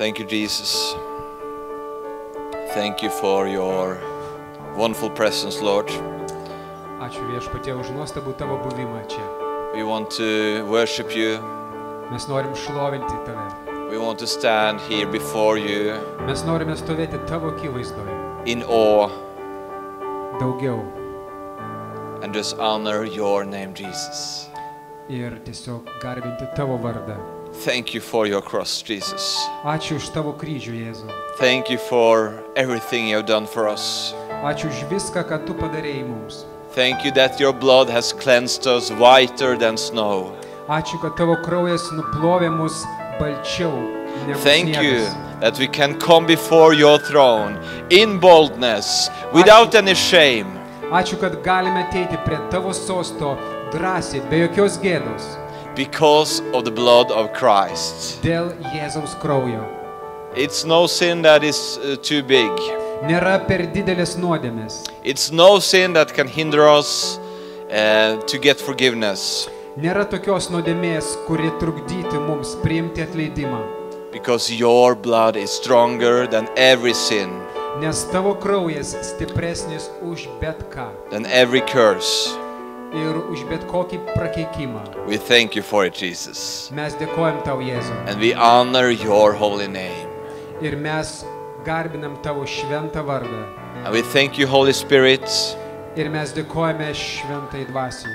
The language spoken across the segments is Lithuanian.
Thank you, Jesus. Thank you for your wonderful presence, Lord. Ačiū Viešpatie už nuostabų tavo buvimą čia. We want to worship you. Mes norim šlovinti tave. We want to stand here before you Mes norime stovėti tavo akivaizdoje. in awe Daugiau. and just honor your name, Jesus. Ir tiesiog garbinti tavo vardą. Thank you for your cross, Jesus. Ačiū už tavo kryžių, Jėzau. Thank you for everything you have done for us. Ačiū už viską, ką tu padarėjai mums. Thank you that your blood has cleansed us whiter than snow. Ačiū, kad tavo kraujas nuplovė mus balčiau negu Thank you sniegas. that we can come before your throne in boldness, without any shame. Ačiū, kad galime ateiti prie tavo sosto drąsiai, be jokios gėdos, Because of the blood of Christ. dėl Jėzaus kraujo. It's no sin that is too big. Nėra per didelės nuodėmės. It's no sin that can hinder us to get forgiveness. Nėra tokios nuodėmės, kuri trukdyti mums priimti atleidimą. Because your blood is stronger than every sin, Nes tavo kraujas stipresnis už bet ką than every curse. ir už bet kokį prakeikimą. We thank you for it, Jesus. Mes dėkojam tau, Jėzau. And we honor your holy name. Ir mes garbinam tavo šventą vardą. And we thank you, Holy Spirit. Ir mes dėkojame šventai dvasiai.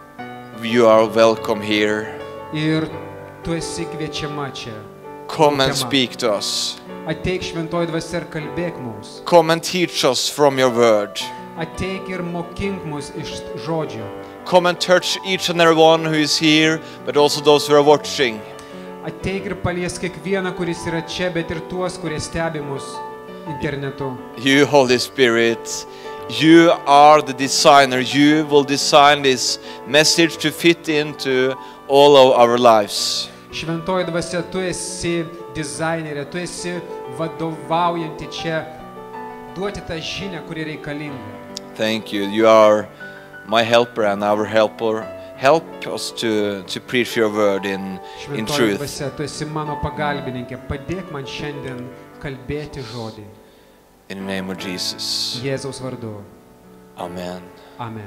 You are welcome here. Ir tu esi kviečiama čia. Come and Laukiama. speak to us. Ateik šventoji dvasia ir kalbėk mums. Come and teach us from your word. Ateik ir mokink mus iš žodžio. Come and touch each and every one who is here, but also those who are watching. Ateik ir palies kiekvieną, kuris yra čia, bet ir tuos, kurie stebi mus internetu. You, Holy Spirit, you are the designer. You will design this message to fit into all of our lives. Šventoji dvasia, tu esi dizainerė, tu esi vadovaujanti čia, duoti tą žinią, kuri reikalinga. Thank you. You are my helper and our helper. Help us to preach your word in Šventoji truth. dvasia, tu esi mano pagalbininkė, padėk man šiandien kalbėti žodį. In the name of Jesus. Jėzaus vardu. Amen. Amen.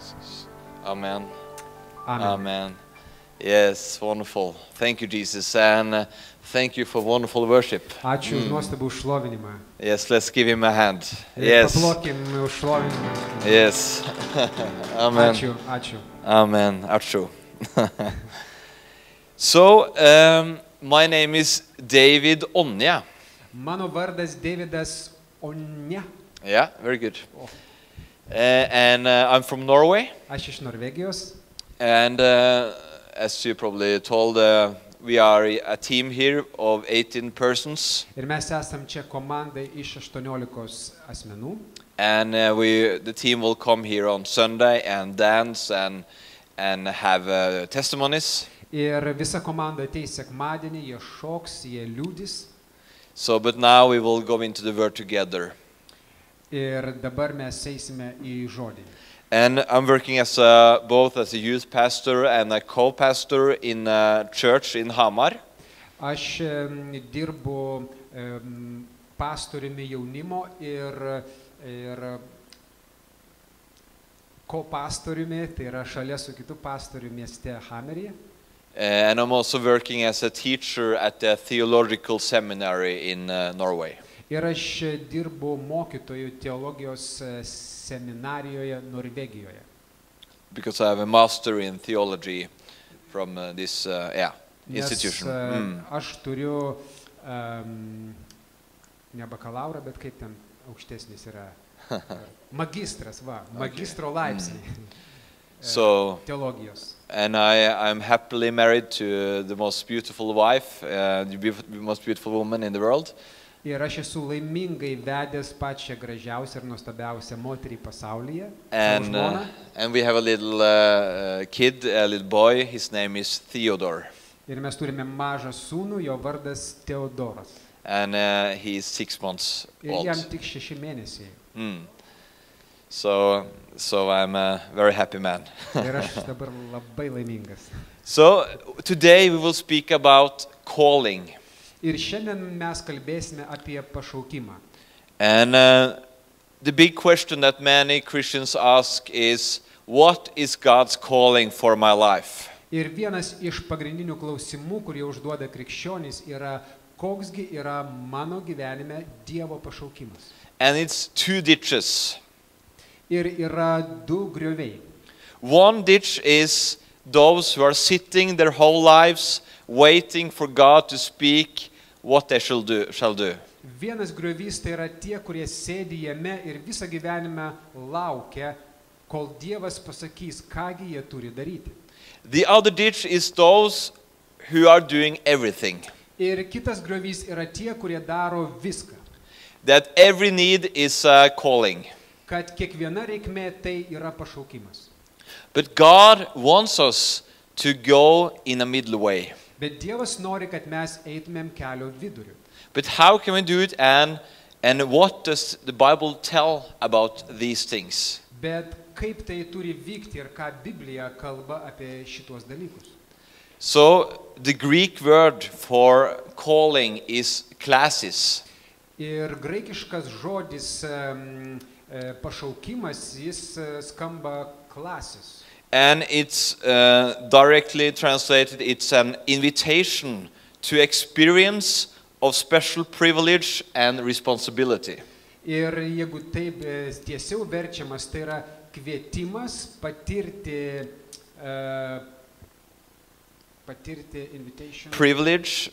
Amen. Amen. Amen. Yes, wonderful. Thank you, Jesus, and thank you for wonderful worship. Ačiū už nuostabų šlovinimą. Yes, let's give him a hand. Ir Yes, paplokim už šlovinimą. yes. Amen. Ačiū, ačiū. Amen. Achu. So, my name is David Onja. Mano vardas Davidas Onja. Yeah, very good. And I'm from Norway. Aš iš Norvegijos. And as you probably told, we are a team here of 18 persons. Ir mes esam čia komandai iš 18 asmenų. And the team will come here on Sunday and dance and have testimonies. Ir visa komanda ateis sekmadienį, jie šoks, jie liūdis. So, but now we will go into the word together. Ir dabar mes eisime į žodį. And I'm working as both as a youth pastor and a co-pastor in a church in Hamar. Aš dirbu pastoriumi jaunimo ir ko-pastoriumi, tai yra šalia su kitu pastoriu mieste Hameryje. And I'm also working as a teacher at the theological seminary in Norway. Ir aš dirbu mokytojų teologijos seminarijoje Norvegijoje. Because I have a master in theology from this institution. Nes aš turiu ne bakalaurą, bet kaip ten aukštesnis yra magistras, magistro laipsnį teologijos. And I'm happily married to the most beautiful wife, the most beautiful woman in the world. Ir aš esu laimingai vedęs pačią gražiausią ir nuostabiausią moterį pasaulyje. And we have a little kid, a little boy. His name is Theodore. Ir mes turime mažą sūnų, jo vardas Teodoras. And he is 6 months old. Ir jam tik 6 mėnesiai. So I'm a very happy man. Ir aš dabar labai laimingas. So today we will speak about calling. Ir šiandien mes kalbėsime apie pašaukimą. And the big question that many Christians ask is, what is God's calling for my life? Ir vienas iš pagrindinių klausimų, kurie užduoda krikščionys, yra, koksgi yra mano gyvenime Dievo pašaukimas. And it's two ditches. Ir yra du grioviai. One ditch is those who are sitting their whole lives waiting for God to speak what they shall do. Vienas griovys tai yra tie, kurie sėdi jame ir visą gyvenimą laukia, kol Dievas pasakys, kągi jie turi daryti. The other ditch is those who are doing everything. Ir kitas griovys yra tie, kurie daro viską. That every need is a calling. Kad kiekviena reikmė tai yra pašaukimas. But God wants us to go in a middle way. Bet Dievas nori, kad mes eitumėm kelio viduriu. But how can we do it, and what does the Bible tell about these things? Bet kaip tai turi vykti ir ką Biblija kalba apie šitos dalykus? So the Greek word for calling is klasis. Ir graikiškas žodis pašaukimas, jis skamba klasis. And it's directly translated, it's an invitation to experience of special privilege and responsibility. Ir jeigu taip tiesiau verčiamas, tai yra kvietimas patirti invitation. Privilege,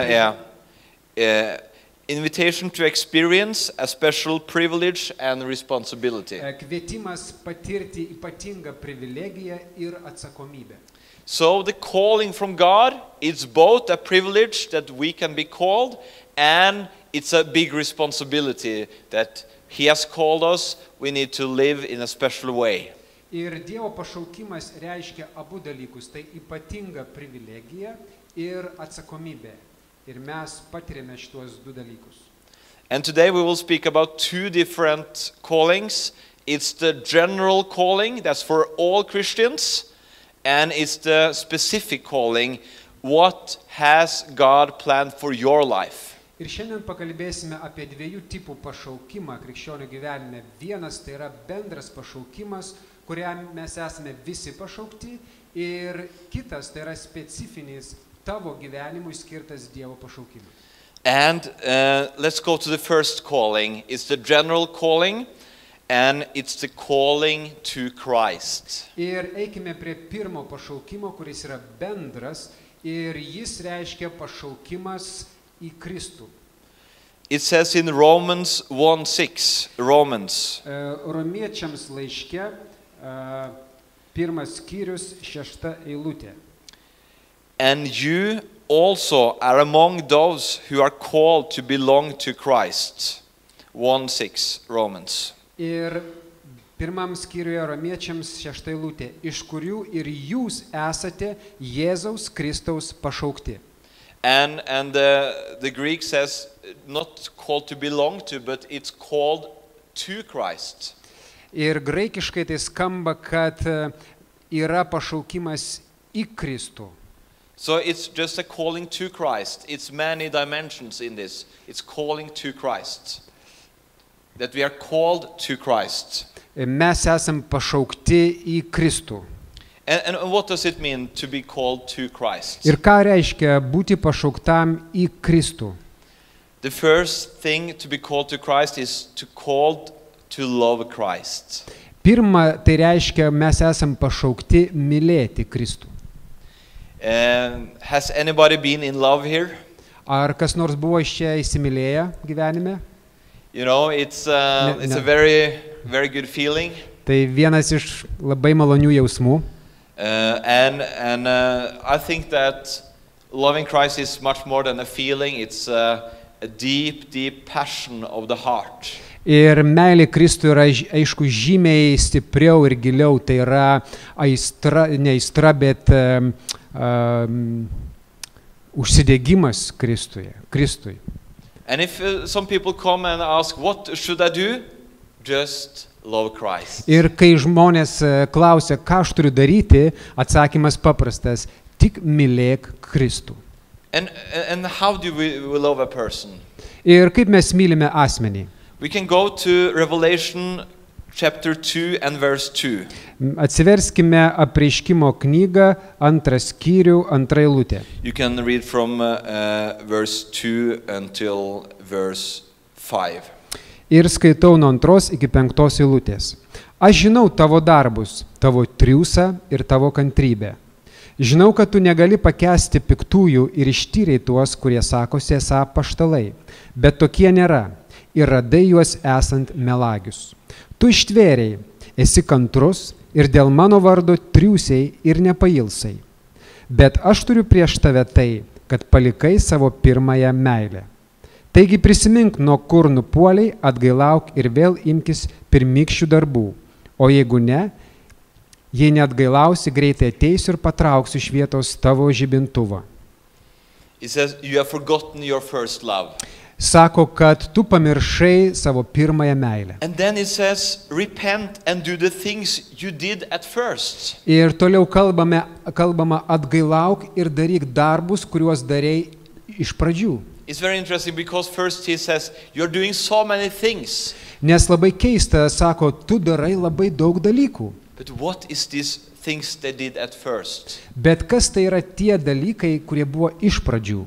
invitation to experience a special privilege and responsibility. Kvietimas patirti ypatingą privilegiją ir atsakomybę. So the calling from God, it's both a privilege that we can be called, and it's a big responsibility that He has called us. We need to live in a special way. Ir Dievo pašaukimas reiškia abu dalykus, tai ypatinga privilegija ir atsakomybė. Ir mes patiriame šitos du dalykus. And today we will speak about two different callings. It's the general calling, that's for all Christians, and it's the specific calling, what has God planned for your life? Ir šiandien pakalbėsime apie dviejų tipų pašaukimą krikščionių gyvenime. Vienas tai yra bendras pašaukimas, kuriam mes esame visi pašaukti, ir kitas tai yra specifinis tavo gyvenimui skirtas Dievo pašaukimas. And let's go to the first calling. It's the general calling, and it's the calling to Christ. Ir eikime prie pirmo pašaukimo, kuris yra bendras, ir jis reiškia pašaukimas į Kristų. It says in Romans 1:6, Romiečiams laiške, pirmas skyrius, 6 eilutė. And you also are among those who are called to belong to Christ. 1:6 Romans. Ir pirmam skyriuje Romiečiams 6 eilutė, iš kurių ir jūs esate Jėzaus Kristaus pašaukti. And the Greek says not called to belong to, but it's called to Christ. Ir graikiškai tai skamba, kad yra pašaukimas į Kristų. So it's just a calling to Christ. It's many dimensions in this. It's calling to Christ. That we are called to Christ. Mes esam pašaukti į Kristų. And what does it mean to be called to Christ? Ir ką reiškia būti pašauktam į Kristų? The first thing to be called to Christ is to called to love Christ. Pirma, tai reiškia, mes esam pašaukti mylėti Kristų. Has anybody been in love here? Ar kas nors buvo iš čia įsimylėję gyvenime? You know, it's a very good feeling. Tai vienas iš labai malonių jausmų. And I think that loving Christ is much more than a feeling. It's a deep passion of the heart. Ir meilė Kristui yra, aišku, žymiai stipriau ir giliau. Tai yra aistra, ne aistra, bet užsidegimas Kristui. And if some people come and ask, what should I do? Just love Christ. Ir kai žmonės klausia, ką aš turiu daryti, atsakymas paprastas: tik mylėk Kristų. And how do we love a person? Ir kaip mes mylime asmenį. We can go to Revelation chapter 2 and verse 2. Atsiverskime Apreiškimo knygą, 2 skyrių, 2 eilutė. You can read from verse 2 until verse 5. Ir skaitau nuo 2 iki 5 eilutės. Aš žinau tavo darbus, tavo triūsą ir tavo kantrybę. Žinau, kad tu negali pakęsti piktųjų ir ištyrei tuos, kurie sakosi esą apaštalai, bet tokie nėra ir radai juos esant melagius. Tu ištvėrei, esi kantrus ir dėl mano vardo triūsiai ir nepailsai. Bet aš turiu prieš tave tai, kad palikai savo pirmąją meilę. Taigi prisimink, nuo kur nupuoliai, atgailauk ir vėl imkis pirmykščių darbų. O jeigu ne, jei neatgailausi, greitai ateisiu ir patrauksiu iš vietos tavo žibintuvą. It says, you have forgotten your first love. Sako, kad tu pamiršai savo pirmąją meilę. And then it says, repent and do the things you did at first. Ir toliau kalbama atgailauk ir daryk darbus, kuriuos darei iš pradžių. It's very interesting because first he says, you're doing so many things. Nes labai keista, sako, tu darai labai daug dalykų. But what is these things they did at first? Bet kas tai yra tie dalykai, kurie buvo iš pradžių?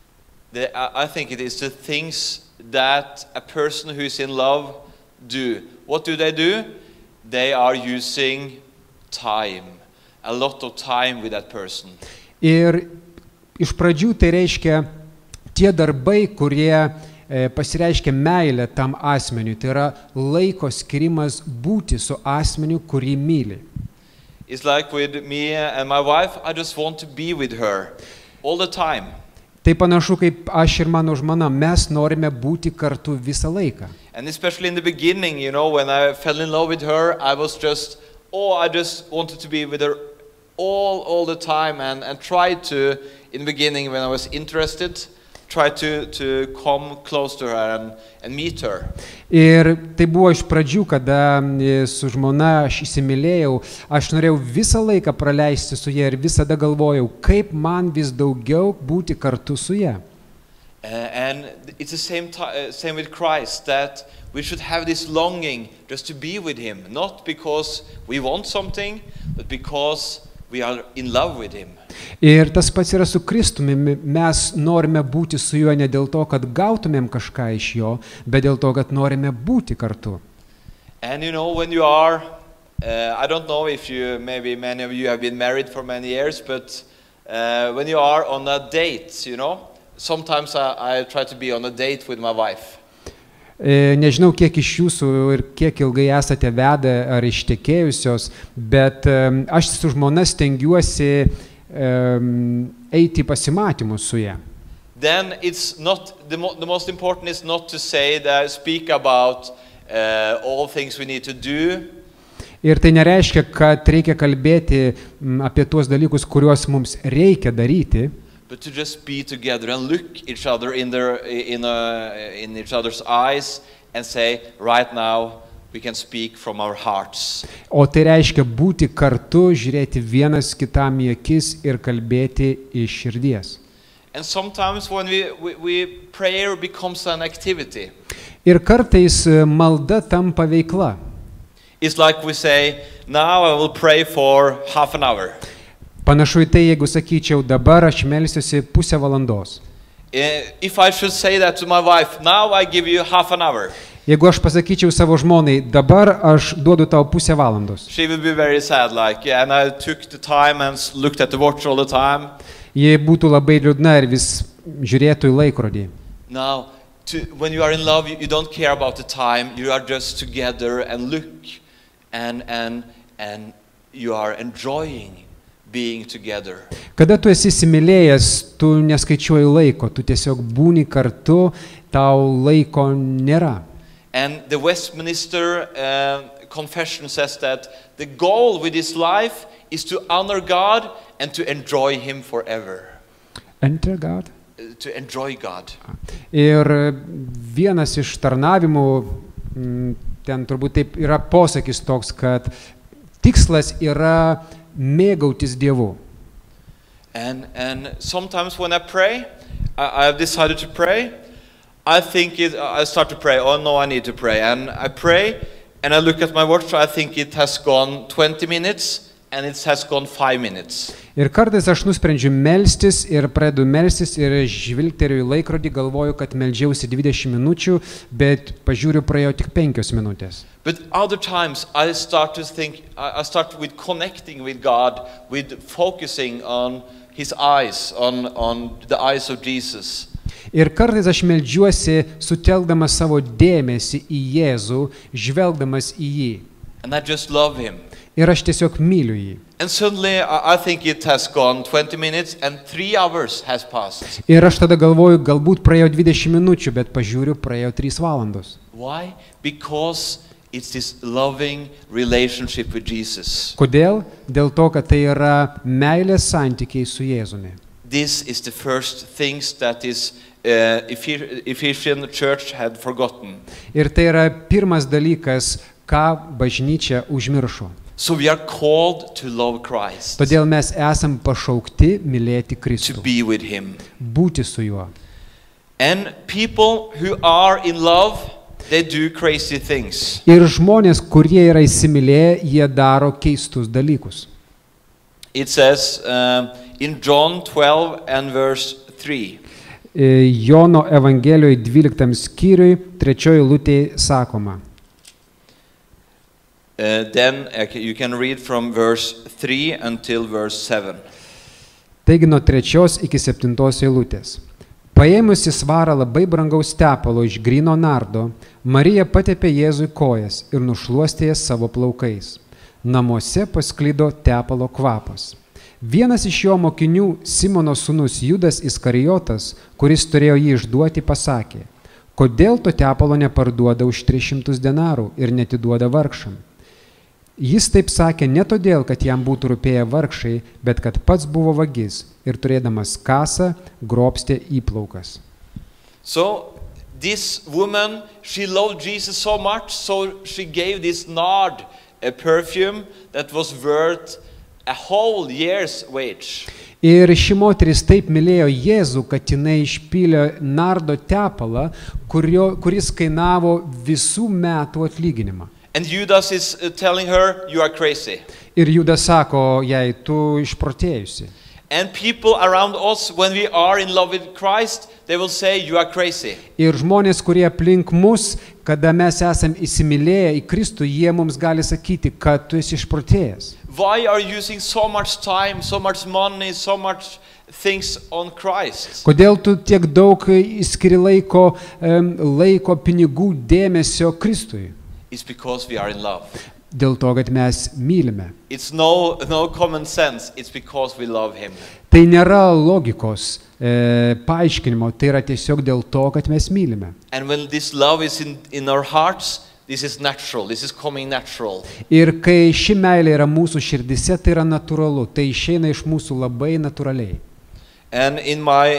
I think it is the things that a person who is in love do. What do? They are using time, a lot of time with that person. Ir iš pradžių tai reiškia tie darbai, kurie pasireiškia meilę tam asmeniui, tai yra laiko skirimas būti su asmeniu, kurį myli. It's like with me and my wife, I just want to be with her all the time. Tai panašu kaip aš ir mano žmona, mes norime būti kartu visą laiką. And especially in the beginning, you know, when I fell in love with her, I just wanted to be with her all the time and tried to, in the beginning when I was interested, try to come close to her and meet her. Ir tai buvo iš pradžių, kada su žmona aš įsimylėjau, aš norėjau visą laiką praleisti su ja ir visada galvojau, kaip man vis daugiau būti kartu su ja. And it's the same with Christ, that we should have this longing just to be with him, not because we want something, but because we are in love with him. Ir tas pats yra su Kristumi, mes norime būti su juo ne dėl to, kad gautumėm kažką iš jo, bet dėl to, kad norime būti kartu. And you know, when you are, I don't know if maybe many of you have been married for many years, but when you are on a date, you know, sometimes I try to be on a date with my wife. Nežinau, kiek iš jūsų ir kiek ilgai esate vedę ar ištekėjusios, bet aš su žmona stengiuosi eiti pasimatymus su ja. Then it's not the most important is not to speak about all things we need to do. Ir tai nereiškia, kad reikia kalbėti apie tuos dalykus, kuriuos mums reikia daryti. But to just be together and look each other in each other's eyes and say, right now we can speak from our hearts. O tai reiškia būti kartu, žiūrėti vienas kitam į akis ir kalbėti iš širdies. And sometimes when prayer becomes an activity. Ir kartais malda tampa veikla. It's like we say, now I will pray for half an hour. Panašu į tai, jeigu sakyčiau, dabar aš melsiuosi pusę valandos. If I should say that to my wife, now I give you half an hour. Jeigu aš pasakyčiau savo žmonai, dabar aš duodu tau pusę valandos. She will be very sad, like, yeah, and I took the time and looked at the watch all the time. Ji būtų labai liūdna ir vis žiūrėtų į laikrodį. Now, when you are in love, you don't care about the time. You are just together and look, and you are enjoying being together. Kada tu esi įsimylėjęs, tu neskaičiuoji laiko, tu tiesiog būni kartu, tau laiko nėra. And the Westminster Confession says that the goal with this life is to honor God and to enjoy him forever. Enter God? To enjoy God. Ir vienas iš tarnavimų, ten turbūt taip yra posakis toks, kad tikslas yra mėgautis Dievu. And sometimes when I pray, I have decided to pray. I start to pray. Oh no, I need to pray, and I pray, and I look at my watch. I think it has gone 20 minutes, and it has gone 5 minutes. Ir kartais aš nusprendžiu melstis ir pradedu melstis ir žvilgteriu į laikrodį, galvoju, kad meldžiausi 20 minučių, bet pažiūriu, praėjo tik 5 minutės. But other times I start to think, I start with connecting with God, with focusing on His eyes, on the eyes of Jesus. Ir kartais aš meldžiuosi, sutelkdamas savo dėmesį į Jėzų, žvelgdamas į jį. And I just love Him. Ir aš tiesiog myliu jį. And suddenly I think it has gone 20 minutes and 3 hours has passed. Ir aš tada galvoju, galbūt praėjo 20 minučių, bet pažiūriu, praėjo 3 valandos. Why? Because it's this loving relationship with Jesus. Kodėl? Dėl to, kad tai yra meilės santykiai su Jėzumi. This is the first things that is Ephesian church had forgotten. Ir tai yra pirmas dalykas, ką bažnyčia užmiršo. So we are called to love Christ, Todėl mes esam pašaukti mylėti to Kristų, be with Him. būti su juo. And people who are in love, they do crazy things. Ir žmonės, kurie yra įsimylėję, jie daro keistus dalykus. It says in John 12 and verse 3. Jono Evangelijoje 12 skyriui 3 eilutėje sakoma. Then you can read from verse 3 until verse 7. Taigi nuo 3 iki 7 eilutės. Paėmusi svarą labai brangaus tepalo iš gryno nardo, Marija patepė Jėzui kojas ir nušluostė jas savo plaukais. Namuose pasklido tepalo kvapas. Vienas iš jo mokinių, Simono sūnus Judas Iskarijotas, kuris turėjo jį išduoti, pasakė: kodėl to tepalo neparduoda už 300 denarų ir netiduoda vargšam? Jis taip sakė ne todėl, kad jam būtų rūpėję vargšai, bet kad pats buvo vagis ir turėdamas kasą grobstė įplaukas. So this woman, she loved Jesus so much, so she gave this nard, a perfume that was worth a whole year's wage. Ir ši moteris taip mylėjo Jėzų, kad jinai išpylė nardo tepalą, kuris kainavo visų metų atlyginimą. And Judas is telling her, you are crazy. Ir Judas sako jai, tu išprotėjusi. And people around us, when we are in love with Christ, they will say, you are crazy. Ir žmonės, kurie aplink mus, kada mes esam įsimylėję į Kristų, jie mums gali sakyti, kad tu esi išprotėjęs. Why are you using so much time, so much money, so much things on Christ? Kodėl tu tiek daug skiri laiko, pinigų, dėmesio Kristui? It's because we are in love. Dėl to, kad mes mylime. It's no common sense. It's because we love Him. Tai nėra logikos paaiškinimo, tai yra tiesiog dėl to, kad mes mylime. And when this love is in our hearts, this is natural. This is coming natural. Ir kai ši meilė yra mūsų širdise, tai yra natūralu. Tai išeina iš mūsų labai natūraliai. And in my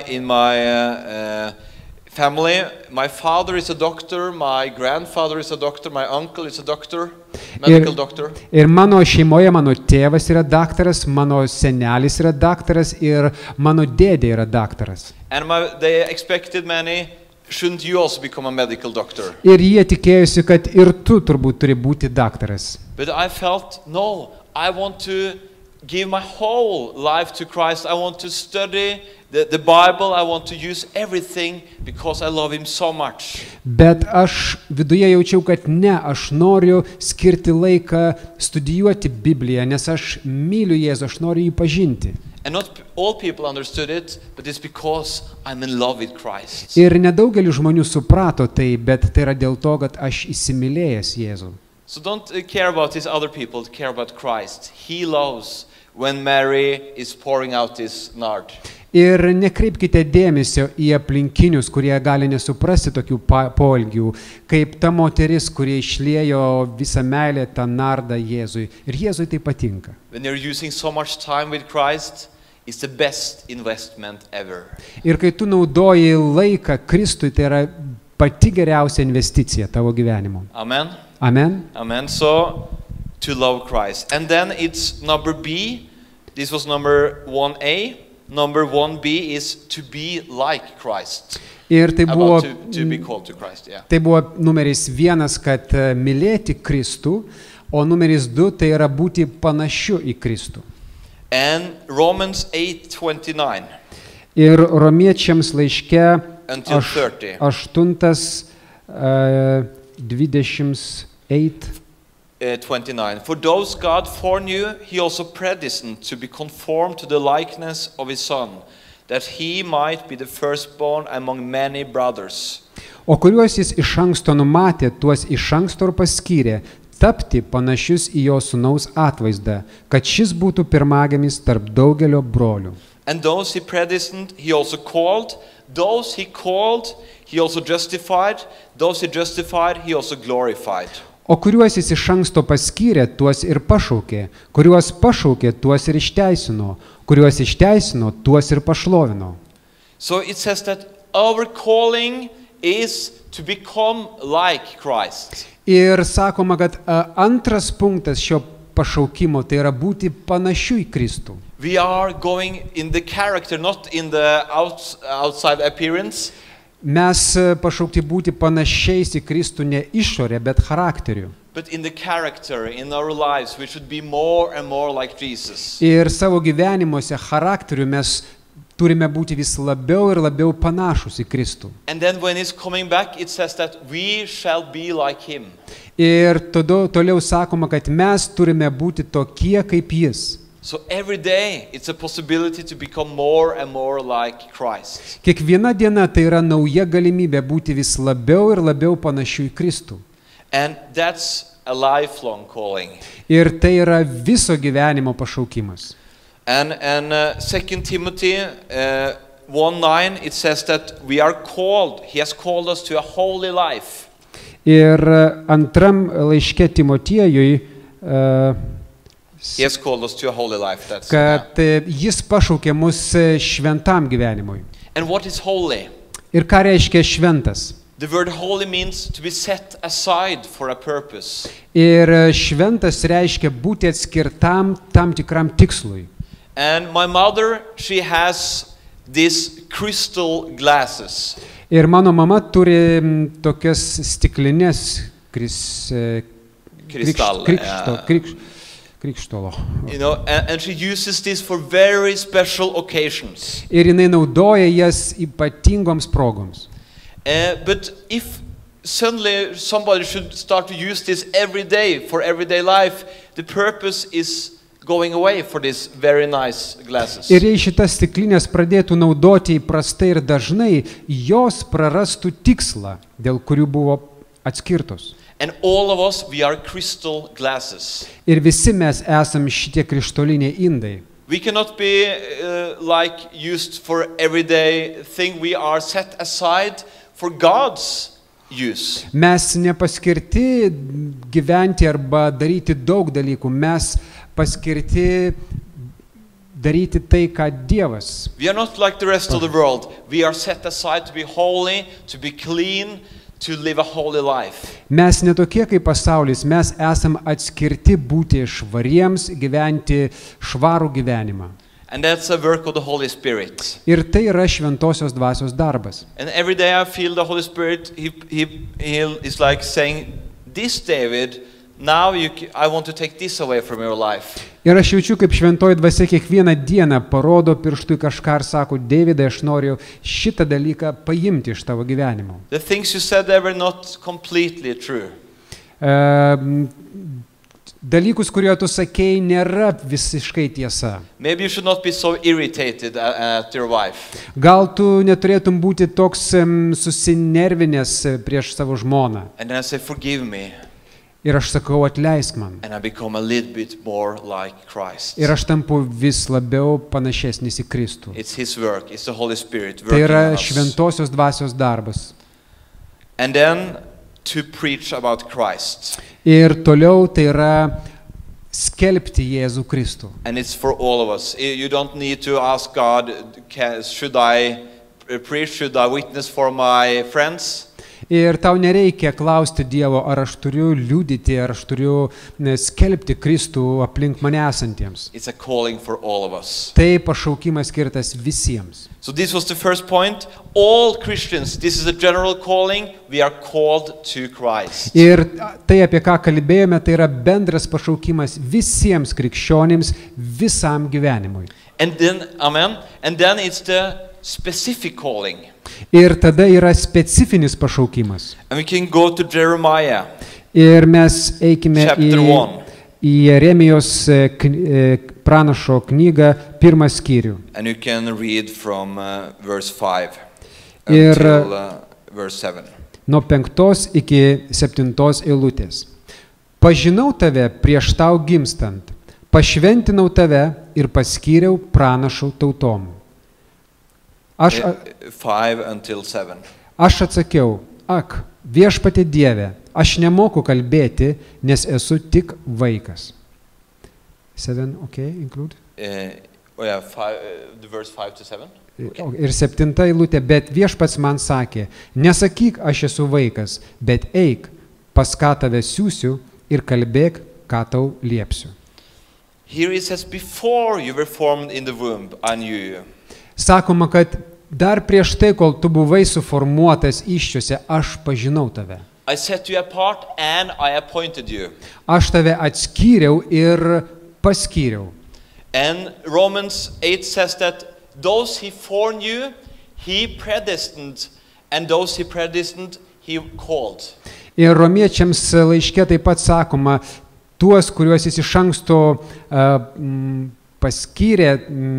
family, my father is a doctor, my grandfather is a doctor, my uncle is a doctor, medical doctor. Ir mano šeimoje mano tėvas yra daktaras, mano senelis yra daktaras ir mano dėdė yra daktaras. And they expected many, shouldn't you also become a medical doctor? Ir jie tikėjosi, kad ir tu turbūt turi būti daktaras. But I felt, no, I want to give my whole life to Christ. I want to study the Bible. I want to use everything because I love Him so much. Bet aš viduje jaučiau, kad ne, aš noriu skirti laiką studijuoti Bibliją, nes aš myliu Jėzų, aš noriu jį pažinti. And not all people understood it, but it's because I'm in love with Christ. Ir nedaugelis žmonių suprato tai, bet tai yra dėl to, kad aš įsimylėjęs Jėzų. So don't care about these other people, care about Christ. He loves when Mary is pouring out this nard. Ir nekreipkite dėmesio į aplinkinius, kurie gali nesuprasti tokių poelgių, kaip ta moteris, kurie išliejo visą meilę tą nardą Jėzui. Ir Jėzui tai patinka. When you're using so much time with Christ, it's the best investment ever. Ir kai tu naudoji laiką Kristui, tai yra pati geriausia investicija tavo gyvenimo. Amen. Amen. Amen. So, to love Christ. And then it's number B. This was number 1A. number 1b is to be like Christ. Ir tai buvo, To be called to Christ, yeah. tai buvo numeris 1, kad mylėti Kristų, o numeris 2 tai yra būti panašiu į Kristų. And Romans 8:29 Ir romiečiams laiške until 30. 8:28. 29. For those God foreknew, he also predestined to be conformed to the likeness of his Son, that he might be the firstborn among many brothers. O kuriuos jis iš anksto numatė, tuos iš anksto ir paskyrė tapti panašius į jo sūnaus atvaizdą, kad šis būtų pirmagimis tarp daugelio brolių. And those he predestined, he also called. Those he called, he also justified. Those he justified, he also glorified. O kuriuos jis iš anksto paskyrė, tuos ir pašaukė, kuriuos pašaukė, tuos ir išteisino, kuriuos išteisino, tuos ir pašlovino. So it says that our calling is to become like Christ. Ir sakoma, kad antras punktas šio pašaukimo tai yra būti panašiu į Kristų. We are going in the character, not in the outside appearance. Mes pašaukti būti panašiais į Kristų ne išorę, bet charakteriu. But in the character, in our lives, we should be more and more like Jesus. Ir savo gyvenimuose charakteriu mes turime būti vis labiau ir labiau panašus į Kristų. And then when he's coming back, it says that we shall be like him. Ir toliau sakoma, kad mes turime būti tokie kaip jis. So every day it's a possibility to become more and more like Christ. Kiekviena diena tai yra nauja galimybė būti vis labiau ir labiau panašiu į Kristų. And that's a lifelong calling. Ir tai yra viso gyvenimo pašaukimas. And 2 Timothy 1:9 it says that we are called, he has called us to a holy life. Ir antram laiške Timotiejui He has called us to a holy life. That's kad jis pašaukė mus šventam gyvenimui. And what is holy? Ir ką reiškia šventas? The word holy means to be set aside for a purpose. Ir šventas reiškia būti atskirtam tam tikram tikslui. And my mother, she has these crystal glasses. Ir mano mama turi tokias stiklinės krikštolo. You know, and she uses this for very special occasions. Ir jinai naudoja jas ypatingoms progoms. But if suddenly somebody should start to use this every day for everyday life, the purpose is going away for these very nice glasses. Ir jei šitas stiklinės pradėtų naudoti įprastai ir dažnai, jos prarastų tikslą, dėl kurių buvo atskirtos. And all of us, we are crystal glasses. Ir visi mes esam šitie krištoliniai indai. We cannot be like used for everyday thing. We are set aside for God's use. Mes nepaskirti gyventi arba daryti daug dalykų. Mes paskirti daryti tai, ką Dievas. We are not like the rest of the world. We are set aside to be holy, to be clean, to live a holy life. Mes netokie kaip pasaulis, mes esam atskirti būti švariems, gyventi švarų gyvenimą. And that's a work of the Holy Spirit. Ir tai yra šventosios dvasios darbas. And every day I feel the Holy Spirit, he is like saying, this David, now I want to take this away from your life. Ir aš jaučiu, kaip šventoji dvasia kiekvieną dieną parodo pirštu į kažką ir sako, Davidai, aš noriu šitą dalyką paimti iš tavo gyvenimo. The things you said they were not completely true. Dalykus, kurie tu sakei, nėra visiškai tiesa. Maybe you should not be so irritated at your wife. Gal tu neturėtum būti toks susinervinęs prieš savo žmoną. And then I say, forgive me. Ir aš sakau, atleisk man. And I become a little bit more like Christ. Ir aš tampu vis labiau panašesnis į Kristų. It's his work, it's the Holy Spirit Tai working yra on us. šventosios dvasios darbas. And then to preach about Christ. Ir toliau tai yra skelbti Jėzų Kristų. And it's for all of us. You don't need to ask God, should I preach, should I witness for my friends? Ir tau nereikia klausti Dievo, ar aš turiu liudyti, ar aš turiu skelbti Kristų aplink mane esantiems. It's a calling for all of us. Tai pašaukimas skirtas visiems. So this was the first point. All Christians, this is a general calling. We are called to Christ. Ir tai, apie ką kalbėjome, tai yra bendras pašaukimas visiems krikščionims visam gyvenimui. And then, amen, and then it's the specific calling. Ir tada yra specifinis pašaukimas. And we can go to Jeremiah. Ir mes eikime Chapter 1. į Jeremijos pranašo knygą, 1 skyrių. And you can read from verse 5 Ir until verse 7. nuo 5 iki 7 eilutės. Pažinau tave prieš tau gimstant, pašventinau tave ir paskyriau pranašų tautom. 5 until 7. Aš atsakiau, ak, viešpatie Dieve, aš nemoku kalbėti, nes esu tik vaikas. 7, okay, include? The verse 5 to 7. Okay. Ir 7 eilutė, bet viešpats man sakė, nesakyk, aš esu vaikas, bet eik, pas ką tave siųsiu ir kalbėk, ką tau liepsiu. Here it says, before you were formed in the womb, I knew you. Sakoma, kad dar prieš tai, kol tu buvai suformuotas įsčiose, aš pažinau tave. I set you apart and I appointed you. Aš tave atskyriau ir paskyriau. And Romans 8 says that those he foreknew, he predestined, and those he predestined, he called. Ir romiečiams laiške taip pat sakoma, tuos, kuriuos jis iš anksto paskyrė,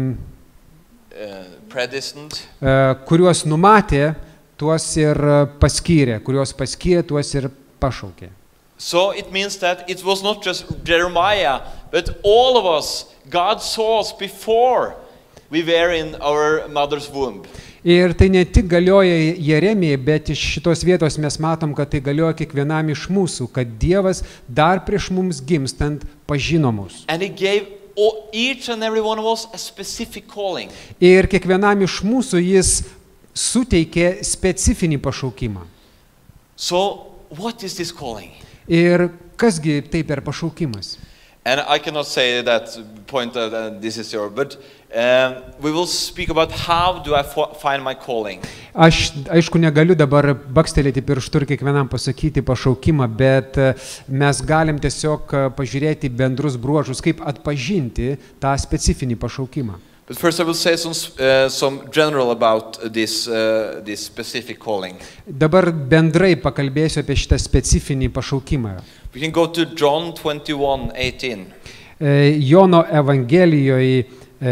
kuriuos numatė, tuos ir paskyrė, kuriuos paskyrė, tuos ir pašaukė. So it means that it was not just Jeremiah, but all of us, God saw us before we were in our mother's womb. Ir tai ne tik galioja Jeremijai, bet iš šitos vietos mes matom, kad tai galioja kiekvienam iš mūsų, kad Dievas dar prieš mums gimstant pažino mus. And he gave each and every one of us a specific calling. Ir kiekvienam iš mūsų jis suteikė specifinį pašaukimą. So what is this calling? Ir kasgi tai per pašaukimas? And I cannot say that point that this is your, but we will speak about how do I find my calling. Aš, aišku, negaliu dabar bakstelėti pirštu ir kiekvienam pasakyti pašaukimą, bet mes galim tiesiog pažiūrėti bendrus bruožus, kaip atpažinti tą specifinį pašaukimą. But first I will say some general about this specific calling. Dabar bendrai pakalbėsiu apie šitą specifinį pašaukimą. We can go to John 21:18. Jono Evangelijoje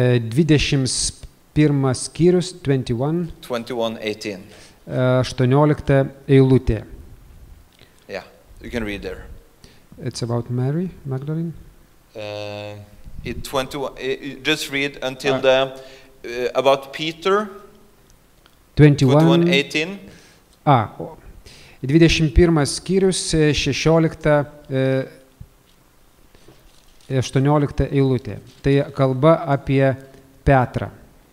21 skyrius 21:18. 18 eilutė. Yeah, you can read there. It's about Mary Magdalene. Just read until about Peter. 21:18. 21 skyrius 18 eilutė. Tai kalba apie Petrą.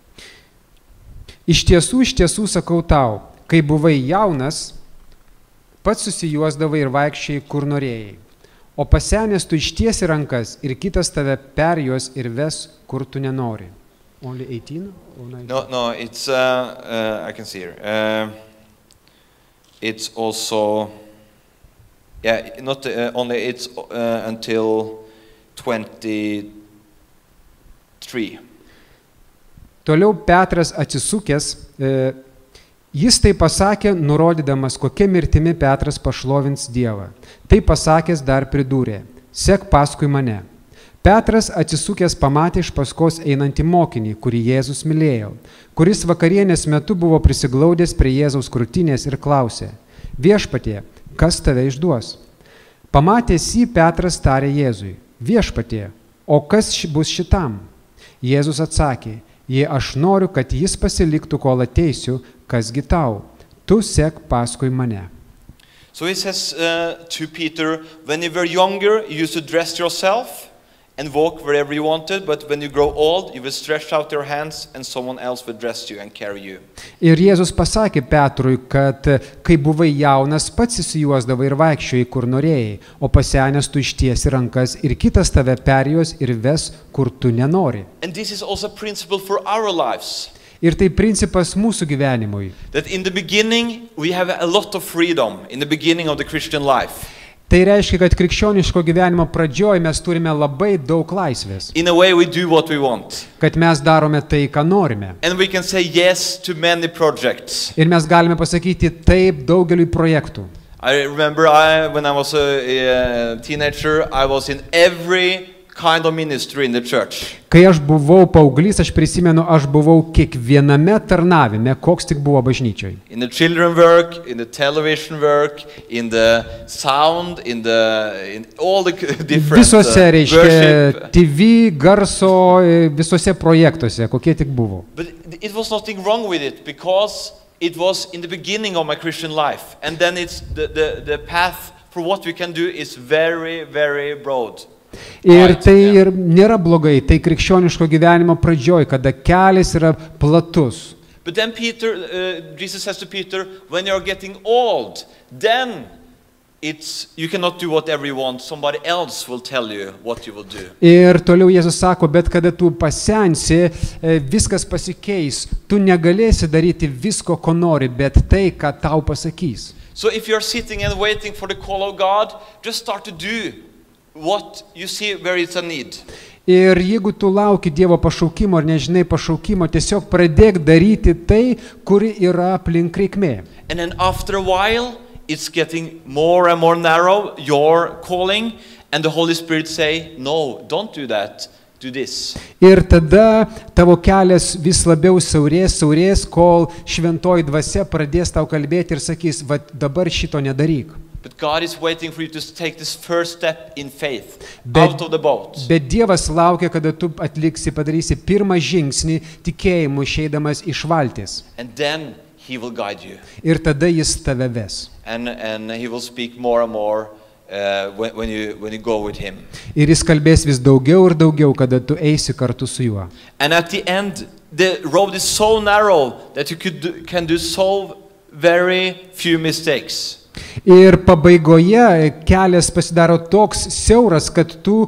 Iš tiesų sakau tau, kai buvai jaunas, pats susijuosdavai ir vaikščiai kur norėjai. O pasenęs tu ištiesi rankas ir kitas tave perjuos ir ves kur tu nenori. Only 18 or 19? No, it's I can see here. It's also, not only, it's until 23. Toliau Petras atsisukęs, jis tai pasakė, nurodydamas, kokia mirtimi Petras pašlovins Dievą. Tai pasakęs dar pridūrė, sek paskui mane. Petras atsisukęs pamatė iš paskos einantį mokinį, kurį Jėzus mylėjo, kuris vakarienės metu buvo prisiglaudęs prie Jėzaus krūtinės ir klausė, viešpatie, kas tave išduos? Pamatęs jį, Petras tarė Jėzui, viešpatie, o kas bus šitam? Jėzus atsakė, jei aš noriu, kad jis pasiliktų, kol ateisiu, kasgi tau, tu sek paskui mane. So he says to Peter, when you were younger, you used to dress yourself and walk wherever you wanted, but when you grow old, you will stretch out your hands and someone else will dress you and carry you. Ir Jėzus pasakė Petrui, kad kai buvai jaunas, pats įsijuosdavai ir vaikščiojai, kur norėjai, o pasenęs tu ištiesi rankas ir kitas tave perjos ir ves, kur tu nenori. And this is also a principle for our lives. Ir tai principas mūsų gyvenimui. That in the beginning we have a lot of freedom in the beginning of the Christian life. Tai reiškia, kad krikščioniško gyvenimo pradžioje mes turime labai daug laisvės. In a way we do what we want. Kad mes darome tai, ką norime. And we can say yes to many projects. Ir mes galime pasakyti taip daugeliui projektų. I remember when I was a teenager, I was in every kind of ministry in the church. Kai aš buvau paauglys, aš prisimenu, aš buvau kiekviename tarnavime, koks tik buvo bažnyčioj. In the children work, in the television work, in the sound, in all the different Visose, reiškia, worship. TV, garso, visose projektuose, kokie tik buvo. But it was nothing wrong with it because it was in the beginning of my Christian life. And then it's the path for what we can do is very, very broad. Ir tai ir nėra blogai, tai krikščioniško gyvenimo pradžioj, kada kelias yra platus. But then Jesus says to Peter, when you're getting old, then you cannot do whatever you want. Somebody else will tell you what you will do. Ir toliau Jėzus sako, bet kada tu pasensi, viskas pasikeis. Tu negalėsi daryti visko, ko nori, bet tai, ką tau pasakys. So if you're sitting and waiting for the call of God, just start to do what you see where it's a need. Ir jeigu tu lauki Dievo pašaukimo ar nežinai pašaukimo, tiesiog pradėk daryti tai, kuri yra aplink reikmė. And then after a while, it's getting more and more narrow, your calling, and the Holy Spirit say, no, don't do that, do this. Ir tada tavo kelias vis labiau siaurės, kol šventoji dvasia pradės tau kalbėti ir sakys, va dabar šito nedaryk. But God is waiting for you to take this first step in faith, out of the boat. Bet Dievas laukia, kada tu padarysi pirmą žingsnį tikėjimu išeidamas iš valties. And then He will guide you. Ir tada jis tave ves. And He will speak more and more when you go with Him. Ir jis kalbės vis daugiau ir daugiau, kada tu eisi kartu su juo. And at the end, the road is so narrow that you can do so very few mistakes. Ir pabaigoje kelias pasidaro toks siauras, kad tu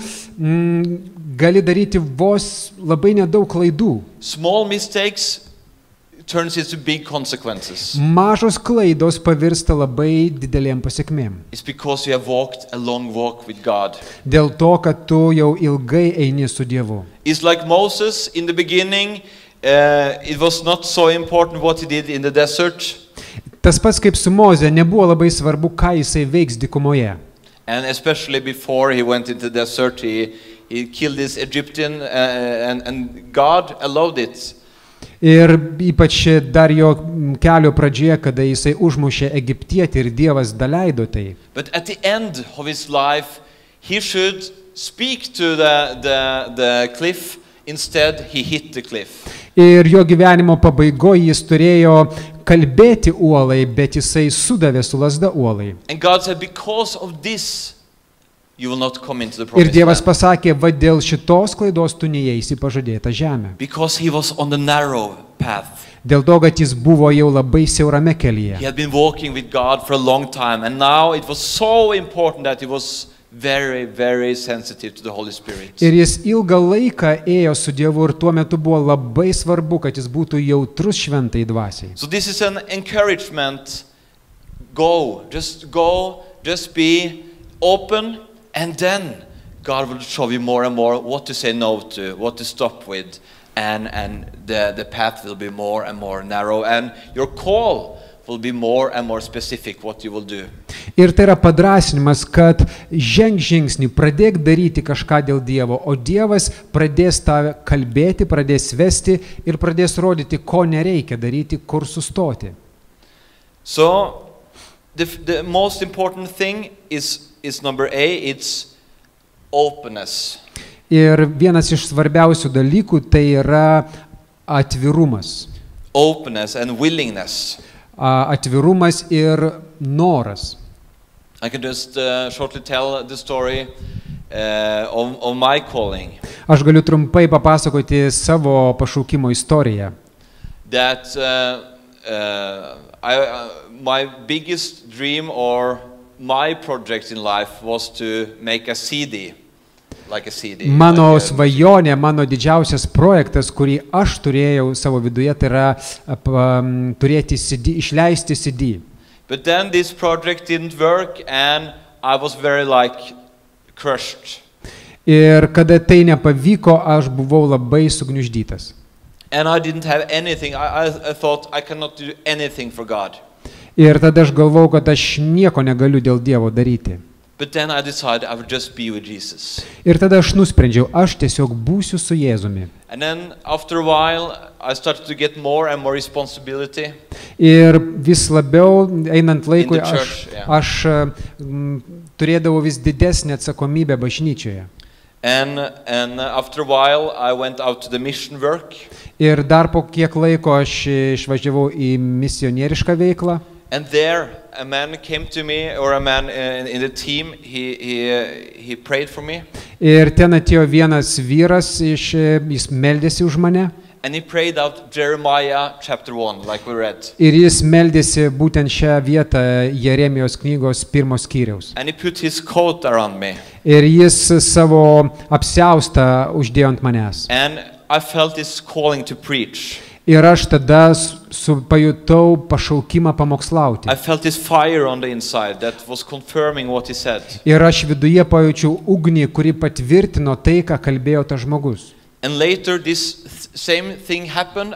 gali daryti vos labai nedaug klaidų. Small mistakes turns into big consequences. Mažos klaidos pavirsta labai didelėm pasekmėm. It's because you have walked a long walk with God. Dėl to, kad tu jau ilgai eini su Dievu. It's like Moses in the beginning. It was not so important what he did in the desert. Tas pats kaip su Moze, nebuvo labai svarbu, ką jisai veiks dykumoje. And especially before he went into the desert, he killed this Egyptian, and God allowed it. Ir ypač dar jo kelio pradžioje, kada jisai užmušė Egiptietį ir Dievas daleido tai. But at the end of his life, he should speak to the cliff. Instead, he hit the cliff. Ir jo gyvenimo pabaigoje jis turėjo kalbėti uolai, bet jisai sudavė su lazda uolai. And God said, because of this, you will not come into the Ir promised Dievas land. pasakė, va dėl šitos klaidos tu neįeisi pažadėtą žemę. Because he was on the narrow path. Dėl to, kad jis buvo jau labai siaurame kelyje. He had been walking with God for a long time, and now it was so important that he was very, very sensitive to the Holy Spirit. Ir jis ilgą laiką ėjo su Dievu ir tuo metu buvo labai svarbu, kad jis būtų jautrus šventai dvasiai. So this is an encouragement. Go, just be open, and then God will show you more and more what to say no to, what to stop with, and the path will be more and more narrow, and your call will be more and more specific what you will do. Ir tai yra padrasinimas, kad ženk žingsnį, pradėk daryti kažką dėl Dievo, o Dievas pradės tave kalbėti, pradės vesti ir pradės rodyti, ko nereikia daryti, kur sustoti. So the most important thing is number A, it's openness. Ir vienas iš svarbiausių dalykų tai yra atvirumas. Openness and willingness. Atvirumas ir noras. I can just shortly tell the story. of my calling. Aš galiu trumpai papasakoti savo pašaukimo istoriją. That my biggest dream or my project in life was to make a CD, like a CD. Mano svajonė, mano didžiausias projektas, kurį aš turėjau savo viduje, tai yra turėti CD, išleisti CD. But then this project didn't work and I was very crushed. Ir kada tai nepavyko, aš buvau labai sugniuždytas. And I didn't have anything. I thought I cannot do anything for God. Ir tada aš galvau, kad aš nieko negaliu dėl Dievo daryti. But then I decided I would just be with Jesus. Ir tada aš nusprendžiau, aš tiesiog būsiu su Jėzumi. And then after a while I started to get more and more responsibility. Ir vis labiau einant laikui aš turėdavau vis didesnę atsakomybę bažnyčioje. And after a while I went out to the mission work. Ir dar po kiek laiko aš išvažiavau į misionierišką veiklą. And there a man came to me, or a man in the team, he prayed for me. Ir ten atėjo vienas vyras, jis meldėsi už mane. And he prayed out Jeremiah chapter 1, like we read. Ir jis meldėsi būtent šią vietą Jeremijos knygos 1 skyriaus. And he put his coat around me. Ir jis savo apsiaustą uždėjo ant manęs. And I felt this calling to preach. Ir aš tada pajutau pašaukimą pamokslauti. I felt this fire on the inside that was confirming what he said. Ir aš viduje pajaučiau ugnį, kuri patvirtino tai, ką kalbėjo tas žmogus. And later this same thing happened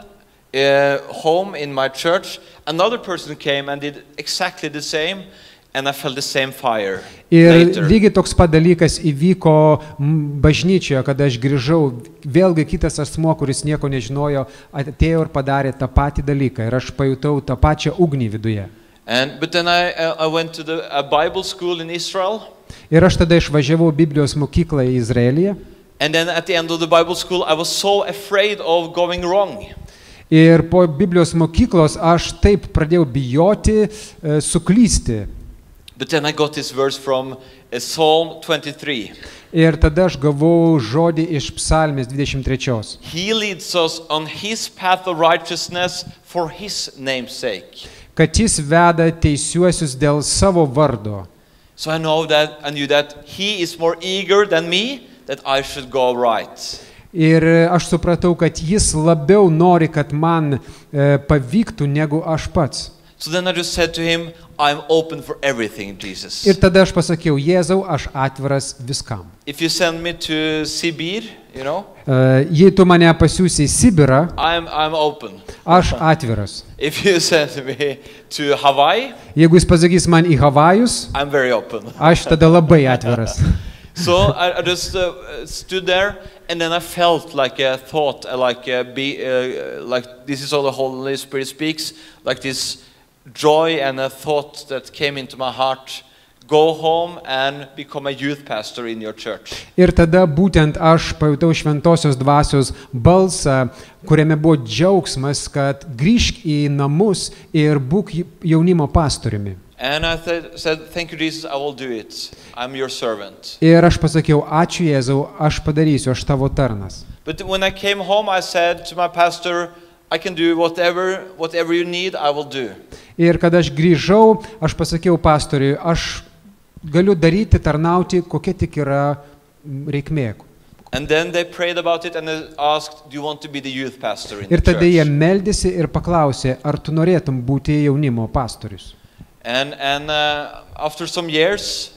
home in my church. Another person came and did exactly the same, and I felt the same fire. Ir lygiai toks pat dalykas įvyko bažnyčioje, kada aš grįžau, vėlgi kitas asmuo, kuris nieko nežinojo, atėjo ir padarė tą patį dalyką ir aš pajutau tą pačią ugnį viduje. But then I went to a Bible school in Israel. Ir aš tada išvažiavau Biblijos mokyklą į Izraelyje. And then at the end of the Bible school I was so afraid of going wrong. Ir po Biblijos mokyklos aš taip pradėjau bijoti suklysti. But then I got this verse from Psalm 23. Ir tada aš gavau žodį iš Psalmės 23. He leads us on his path of righteousness for his name's sake. Kad jis veda teisiuosius dėl savo vardo. So I knew that he is more eager than me that I should go right. Ir aš supratau, kad jis labiau nori, kad man pavyktų negu aš pats. So then I just said to him, I'm open for everything, Jesus. Ir tada aš pasakiau, Jėzau, aš atviras viskam. If you send me to Sibir, you know, jei tu mane pasiūsi į Sibirą, I'm open. Aš atviras. If you send me to Hawaii, jeigu jis pasakys man į Havajus, I'm very open. Aš tada labai atviras. So I just stood there, and then I felt like a thought, like this is all the Holy Spirit speaks, like this joy and a thought that came into my heart. Go home and become a youth pastor in your church. Ir tada būtent aš pajutau šventosios dvasios balsą, kuriame buvo džiaugsmas, kad grįžk į namus ir būk jaunimo pastoriumi. And I said, thank you, Jesus, I will do it. I'm your servant. Ir aš pasakiau, ačiū Jėzau, aš padarysiu, aš tavo tarnas. But when I came home, I said to my pastor, I can do whatever you need, I will do. Ir kada aš grįžau, aš pasakiau pastoriui, aš galiu daryti, tarnauti, kokia tik yra reikmė. And then they prayed about it and they asked, do you want to be the youth pastor in the Ir tada church? jie meldėsi ir paklausė, ar tu norėtum būti jaunimo pastorius. And after some years,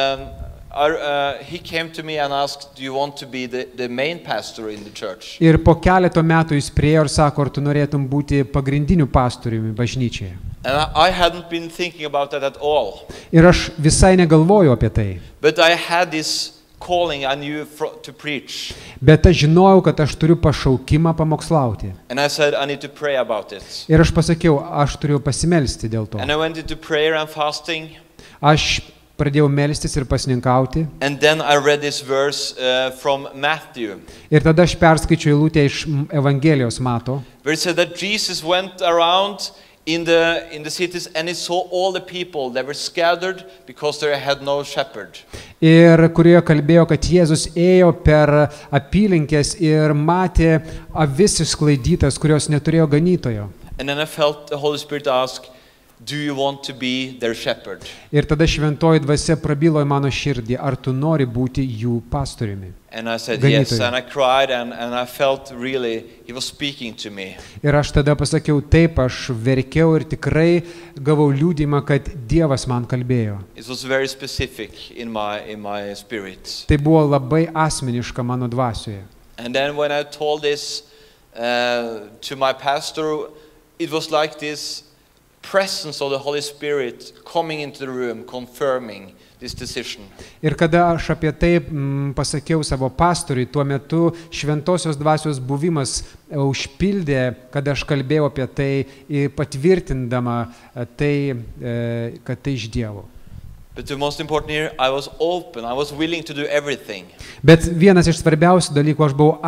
he came to me and asked, do you want to be the main pastor in the church? Ir po keleto metų jis priėjo ir sako, ar tu norėtum būti pagrindiniu pastoriumi bažnyčioje. And I hadn't been thinking about that at all. Ir aš visai negalvoju apie tai. But I had this calling I knew to preach. Bet aš žinojau, kad aš turiu pašaukimą pamokslauti. And I said, I need to pray about it. Ir aš pasakiau, aš turiu pasimelsti dėl to. And I went into prayer and fasting. Aš pradėjau melstis ir pasninkauti. And then I read this verse from Matthew. Ir tada aš perskaičiau eilutę iš Evangelijos Mato. Where it said that Jesus went around in the cities and he saw all the people that were scattered because they had no shepherd. Ir kurioje kalbėjo, kad Jėzus ėjo per apylinkės ir matė avis išsklaidytas, kurios neturėjo ganytojo. And then I felt the Holy Spirit ask, do you want to be their shepherd? Ir tada šventoji dvasia prabilo į mano širdį, ar tu nori būti jų pastoriumi? And I said Ganytoju. yes, and I cried, and I felt really, he was speaking to me. Ir aš tada pasakiau taip, aš verkiau ir tikrai gavau liūdimą, kad Dievas man kalbėjo. It was very specific in my spirit. Tai buvo labai asmeniška mano dvasioje. And then when I told this to my pastor, it was like this presence of the Holy Spirit coming into the room, confirming this decision. Ir kada aš apie tai pasakiau savo pastoriui, tuo metu šventosios dvasios buvimas užpildė, kada aš kalbėjau apie tai, patvirtindama tai, kad tai iš Dievo. But the most important here, I was open, I was willing to do everything. Bet vienas iš svarbiausių dalykų, aš buvau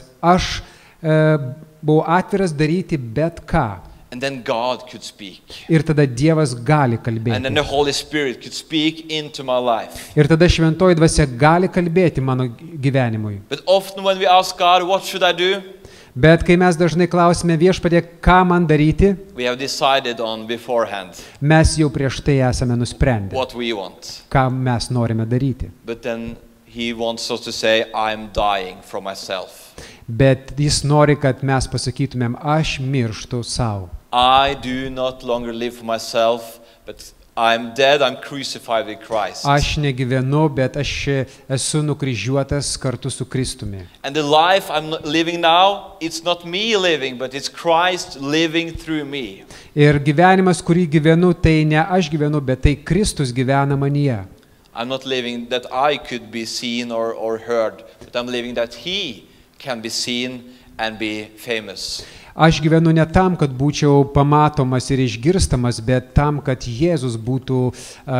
atviras daryti bet ką. And then God could speak. Ir tada Dievas gali And then kalbėti. the Holy Spirit could speak into my life. Ir tada šventoji dvasia gali kalbėti mano gyvenimui. But often when we ask God, what should I do? Bet kai mes dažnai klausime Viešpatie, ką man daryti, We have decided on beforehand mes jau prieš tai esame nusprendę, what we want. ką mes norime daryti. But then He wants us to say, I'm dying for myself. Bet jis nori, kad mes pasakytumėm, aš mirštu savo. I do not longer live for myself, but I'm dead, I'm crucified with Christ. Aš negyvenu, bet aš esu nukryžiuotas kartu su Kristumi. And the life I'm living now, it's not me living, but it's Christ living through me. Ir gyvenimas, kurį gyvenu, tai ne aš gyvenu, bet tai Kristus gyvena manyje. I'm not living that I could be seen or heard, but I'm living that He can be seen and be famous. Aš gyvenu ne tam, kad būčiau pamatomas ir išgirstamas, bet tam, kad Jėzus būtų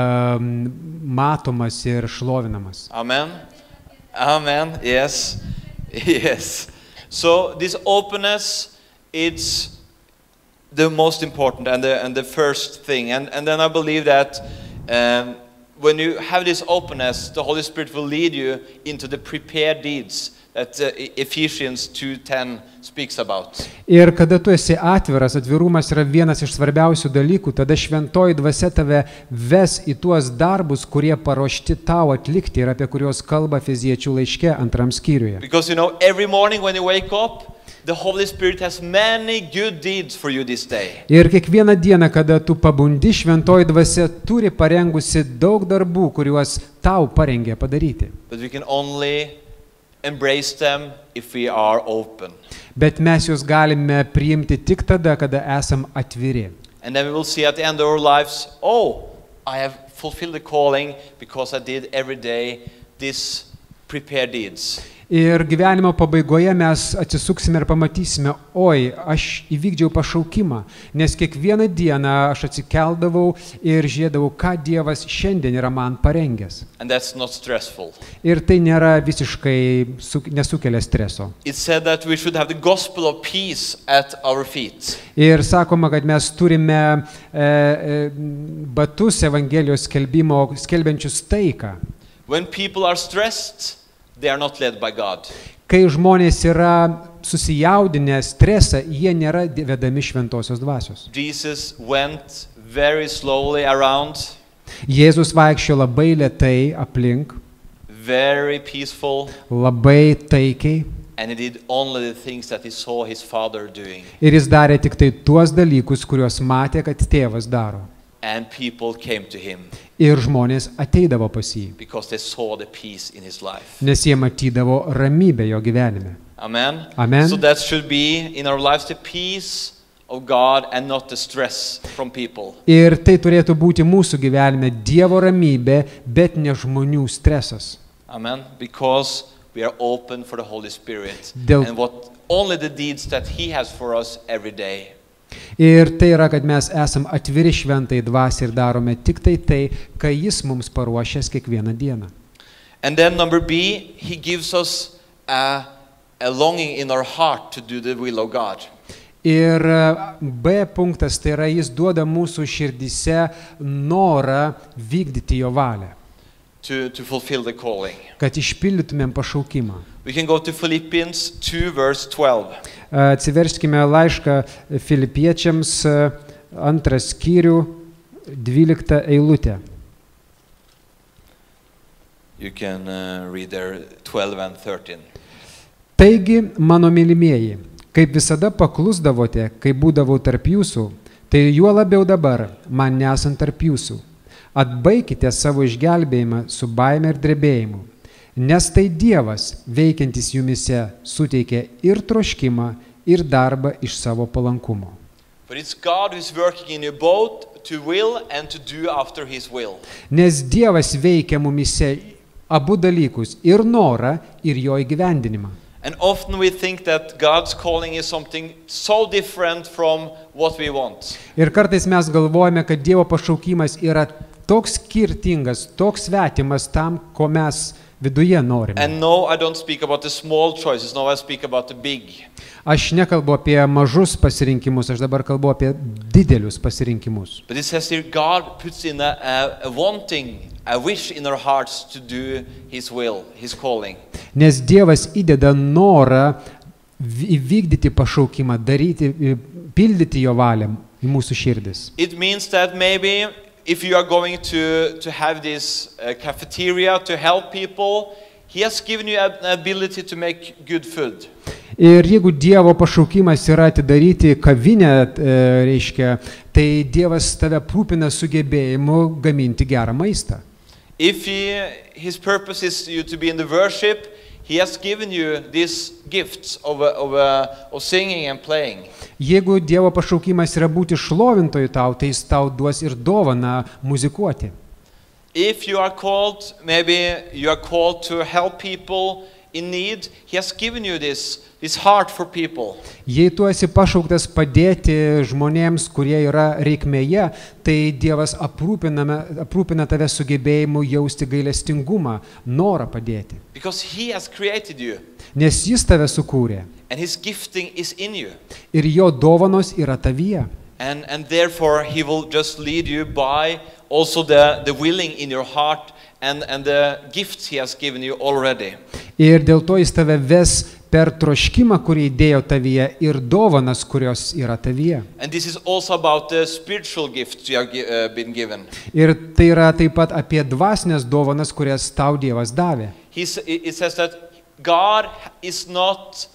matomas ir šlovinamas. Amen? Amen, yes. Yes. So this openness, it's the most important and the first thing. And then I believe that when you have this openness, the Holy Spirit will lead you into the prepared deeds that Ephesians 2:10 speaks about. Ir kada tu esi atviras, atvirumas yra vienas iš svarbiausių dalykų, tada šventoji dvasia tave ves į tuos darbus, kurie paruošti tau atlikti ir apie kuriuos kalba Efeziečių laiške 2 skyriuje. Because every morning when you wake up, the Holy Spirit has many good deeds for you this day. Ir kiekvieną dieną, kada tu pabundi, šventoji dvasia turi parengusi daug darbų, kuriuos tau parengė padaryti. But we can only embrace them if we are open. Bet mes juos galime priimti tik tada, kada esam atviri. And then we will see at the end of our lives, oh, I have fulfilled the calling because I did every day these prepared deeds. Ir gyvenimo pabaigoje mes atsisuksime ir pamatysime, oi, aš įvykdžiau pašaukimą, nes kiekvieną dieną aš atsikeldavau ir žiūrėdavau, ką Dievas šiandien yra man parengęs. And that's not stressful. Ir tai nėra visiškai nesukelia streso. It said that we should have the gospel of peace at our feet. Ir sakoma, kad mes turime batus Evangelijos skelbiančius taiką. When people are stressed, they are not led by God. Kai žmonės yra susijaudinę stresą, jie nėra vedami šventosios dvasios. Jesus went very slowly around, Jėzus vaikščiojo labai lėtai aplink, very peaceful, labai taikiai, and he did only the things that he saw his Father doing. ir jis darė tik tai tuos dalykus, kuriuos matė, kad tėvas daro. And people came to him Ir žmonės ateidavo pas jį, because they saw the peace in his life. nes jie matydavo ramybę jo gyvenime. Amen? Amen. So that should be in our lives the peace of God and not the stress from people. Ir tai turėtų būti mūsų gyvenime Dievo ramybė, bet ne žmonių stresas. Amen? Because we are open for the Holy Spirit Dėl- and only the deeds that He has for us every day. Ir tai yra, kad mes esam atviri šventai dvasiai ir darome tik tai, ką jis mums paruošęs kiekvieną dieną. And then number B, He gives us a longing in our heart to do the will of God. Ir B punktas, tai yra, jis duoda mūsų širdyse norą vykdyti jo valią. to fulfill the calling. kad išpildytumėm pašaukimą. We can go to Philippians 2 verse 12. Atsiverskime laišką Filipiečiams 2 skyrių 12 eilutę. You can read there 12 and 13. Taigi, mano mylimieji, kaip visada paklusdavote, kai būdavau tarp jūsų, tai juo labiau dabar, man nesant tarp jūsų. Atbaikite savo išgelbėjimą su baime ir drebėjimu, nes tai Dievas, veikiantis jumise, suteikia ir troškimą, ir darbą iš savo palankumo. But it's God who's working in you both to will and to do after his will. Nes Dievas veikia mumise abu dalykus, ir norą, ir jo įgyvendinimą. And often we think that God's calling is something so different from what we want. Ir kartais mes galvojame, kad Dievo pašaukimas yra toks skirtingas, toks svetimas tam, ko mes viduje norime. And no, I don't speak about the small choices, no, I speak about the big. Aš nekalbu apie mažus pasirinkimus, aš dabar kalbu apie didelius pasirinkimus. But it says here, God puts in a wanting, a wish in our hearts to do his will, his calling. Nes Dievas įdeda norą įvykdyti pašaukimą, daryti, pildyti jo valią į mūsų širdis. It means that maybe if you are going to have this cafeteria to help people, he has given you an ability to make good food. Ir jeigu Dievo pašaukimas yra atidaryti kavinę, reiškia, tai Dievas tave aprūpina sugebėjimu gaminti gerą maistą. If his purpose is you to be in the worship, he has given you these gifts of singing and playing. Jeigu Dievo pašaukimas yra būti šlovintoju tau, tai jis tau duos ir dovaną muzikuoti. If you are called, maybe you are called to help people in need, he has given you this heart for people. Jei tu esi pašauktas padėti žmonėms, kurie yra reikmėje, tai Dievas aprūpina tave sugebėjimu jausti gailestingumą, norą padėti. Because he has created you. Nes jis tave sukūrė. And his gifting is in you. Ir jo dovanos yra tavyje. And therefore he will just lead you by also the willing in your heart and the gifts he has given you already. Ir dėl to jis tave ves per troškimą, kurį įdėjo tavyje, ir dovanas, kurios yra tavyje. And this is also about the spiritual gifts you have been given. Ir tai yra taip pat apie dvasinės dovanas, kurias tau Dievas davė. It says that God is not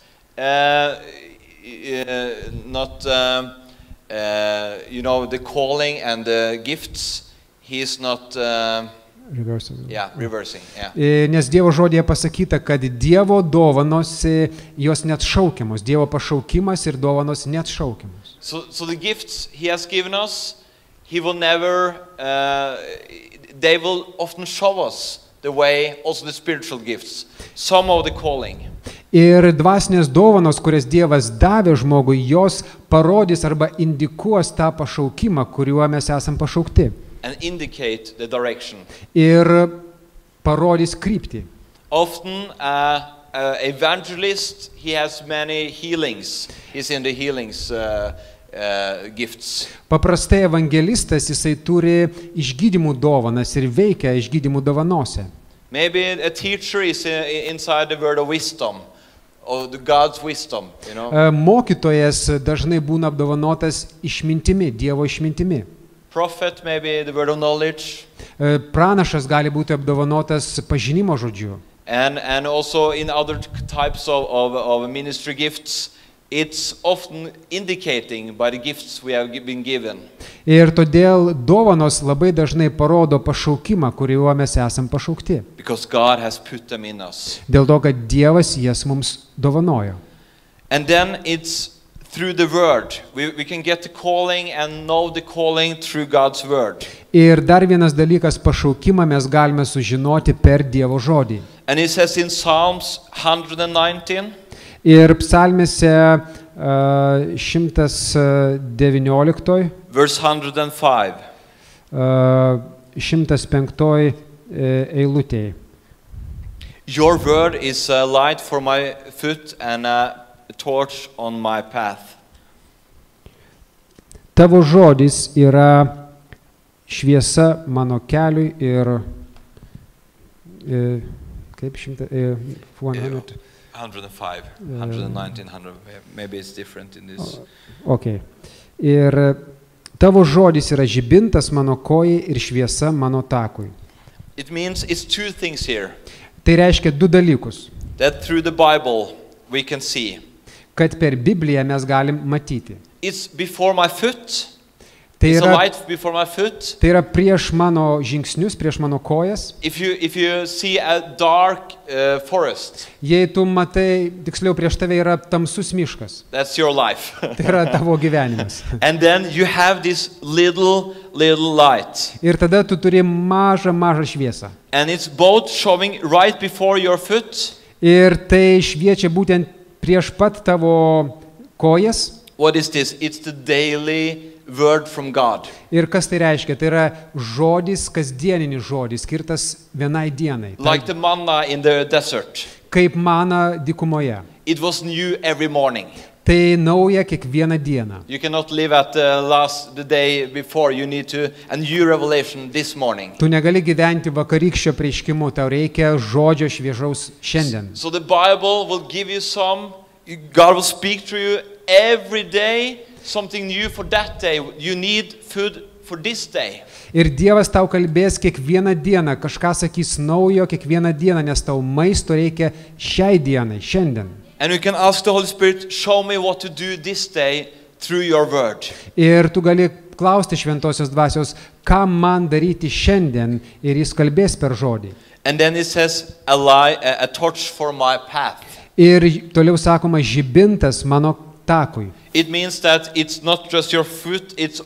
the calling and the gifts. He is not reversing. Yeah. Nes Dievo žodėje pasakyta, kad Dievo dovanos jos net šaukiamos. Dievo pašaukimas ir dovanos net šaukiamos. So the gifts he has given us, he will never, they will often show us the way, also the spiritual gifts, some of the calling. Ir dvasinės dovanos, kurias Dievas davė žmogui, jos parodys arba indikuos tą pašaukimą, kuriuo mes esam pašaukti. And indicate the direction. Ir parodys kryptį. Often evangelist, he has many healings. He's in the healings gifts. Paprastai evangelistas, jisai turi išgydymų dovanas ir veikia išgydymų dovanose. Maybe a teacher is inside the word of wisdom, or the God's wisdom, you know. Mokytojas dažnai būna apdovanotas išmintimi, Dievo išmintimi. Prophet, maybe the word of knowledge. Pranašas gali būti apdovanotas pažinimo žodžiu. And also in other types of ministry gifts, it's often indicating by the gifts we have been given. Ir todėl dovanos labai dažnai parodo pašaukimą, kuriuo mes esam pašaukti. Because God has put them in us. Dėl to, kad Dievas jas mums dovanojo. And then it's through the word. We can get the calling and know the calling through God's word. Ir dar vienas dalykas, pašaukimą mes galime sužinoti per Dievo žodį. And it says in Psalms 119. Ir psalmėse 119. Verse 105. 105 eilutėje. Your word is a light for my foot and a torch on my path. Tavo žodis yra šviesa mano keliui ir Kaip 100, 100. 105, 119, 100. Maybe it's different in this. Okay. Ir tavo žodis yra žibintas mano kojai ir šviesa mano takui. It means it's two things here. Tai reiškia du dalykus. That through the Bible we can see. Kad per Bibliją mes galim matyti. It's before my foot. Tai It's a yra, light before my foot. tai yra prieš mano žingsnius, prieš mano kojas. If you see a dark forest, Jei tu matai, tiksliau prieš tave yra tamsus miškas. that's your life. Tai yra tavo gyvenimas. And then you have this little light. Ir tada tu turi mažą šviesą. And it's both showing right before your foot. Ir tai šviečia būtent prieš pat tavo kojas. What is this? It's the daily word from God. Ir kas tai reiškia? Tai yra žodis, kasdieninis žodis, skirtas vienai dienai. Like the manna in the desert. Kaip mana dykumoje. It was new every morning. Tai nauja kiekvieną dieną. You cannot live at the day before. You need to a new revelation this morning. Tu negali gyventi vakarykščio preiškimu, tau reikia žodžio šviežaus šiandien. So the Bible will give you God will speak to you every day, something new for that day. You need food for this day. Ir Dievas tau kalbės kiekvieną dieną, kažką sakys naujo kiekvieną dieną, nes tau maisto reikia šiai dienai, šiandien. And you can ask the Holy Spirit, show me what to do this day through your word. Ir tu gali klausti Šventosios Dvasios, ką man daryti šiandien, ir jis kalbės per žodį. And then it says a torch for my path. Ir toliau sakoma žibintas mano takui. It means that it's not just your foot, it's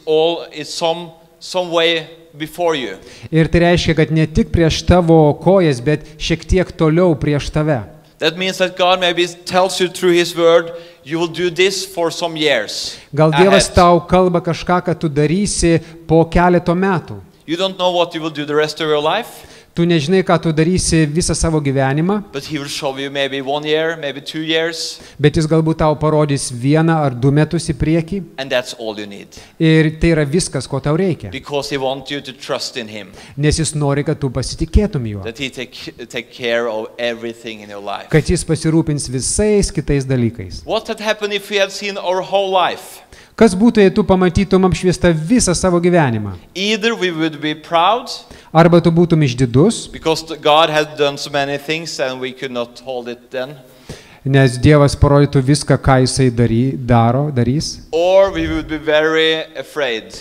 some way before you. Ir tai reiškia, kad ne tik prieš tavo kojas, bet šiek tiek toliau prieš tave. That means that God maybe tells you through His word, you will do this for some years. Gal Dievas ahead. tau kalba kažką, kad tu darysi po keleto metų. You don't know what you will do the rest of your life, Tu nežinai, ką tu darysi visą savo gyvenimą, but He will show you maybe 1 year, maybe 2 years, bet jis galbūt tau parodys 1 ar 2 metus į priekį. and that's all you need. Ir tai yra viskas, ko tau reikia. Because He wants you to trust in Him, Nes jis nori, kad tu pasitikėtum juo. that He take care of everything in your life. Kad jis pasirūpins visais kitais dalykais. What had happened if we had seen our whole life? Kas būtų, jei tu pamatytum apšviestą visą savo gyvenimą? Either we would be proud, Arba tu būtum išdidus, because God had done so many things and we could not hold it then, nes Dievas parodytų viską, ką jisai darys. or we would be very afraid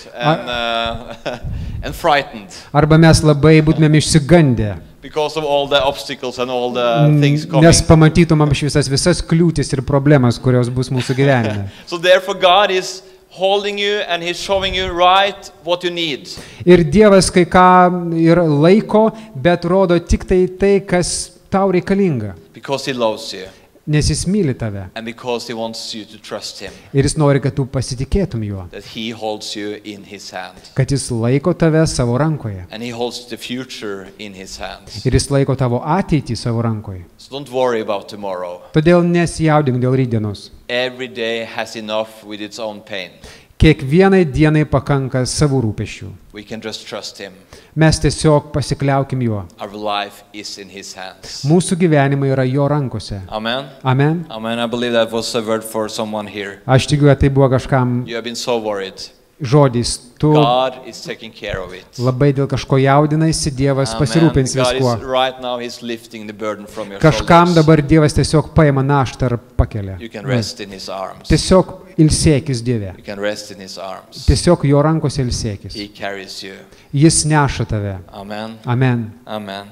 and frightened Arba mes labai būtumėm išsigandę, because of all the obstacles and all the things coming. nes pamatytum apšviestas visas kliūtis ir problemas, kurios bus mūsų gyvenime. So therefore God is holding you and He's showing you right what you need. Ir Dievas kai ką ir laiko, bet rodo tik tai, kas tau reikalinga, Because He loves you nes jis myli tave. and because He wants you to trust Him, Ir jis nori, kad tu pasitikėtum juo, that He holds you in His hand. kad jis laiko tave savo rankoje. And He holds the future in His hands. Ir jis laiko tavo ateitį savo rankoje. So don't worry about tomorrow. Todėl nesijaudink dėl rytdienos. Every day has enough with its own pain. Kiekvienai dienai pakanka savų rūpesčių. We can just trust Him. Mes tiesiog pasikliaukim juo. Our life is in His hands. Mūsų gyvenimai yra jo rankose. Amen. Amen. Amen. I believe that was a word for someone here. Aš tikiu, kad tai buvo kažkam You have been so worried. žodis. Tu God is taking care of it. labai dėl kažko jaudinaisi, Dievas Amen. pasirūpins God viskuo. is right now He's lifting the burden from your Kažkam shoulders. dabar Dievas tiesiog paima naštą ir pakelia. You can rest in His arms. Tiesiog ilsėkis Dieve. You can rest in His arms. Tiesiog jo rankose ilsėkis. He carries you. Jis neša tave. Amen. Amen. Amen.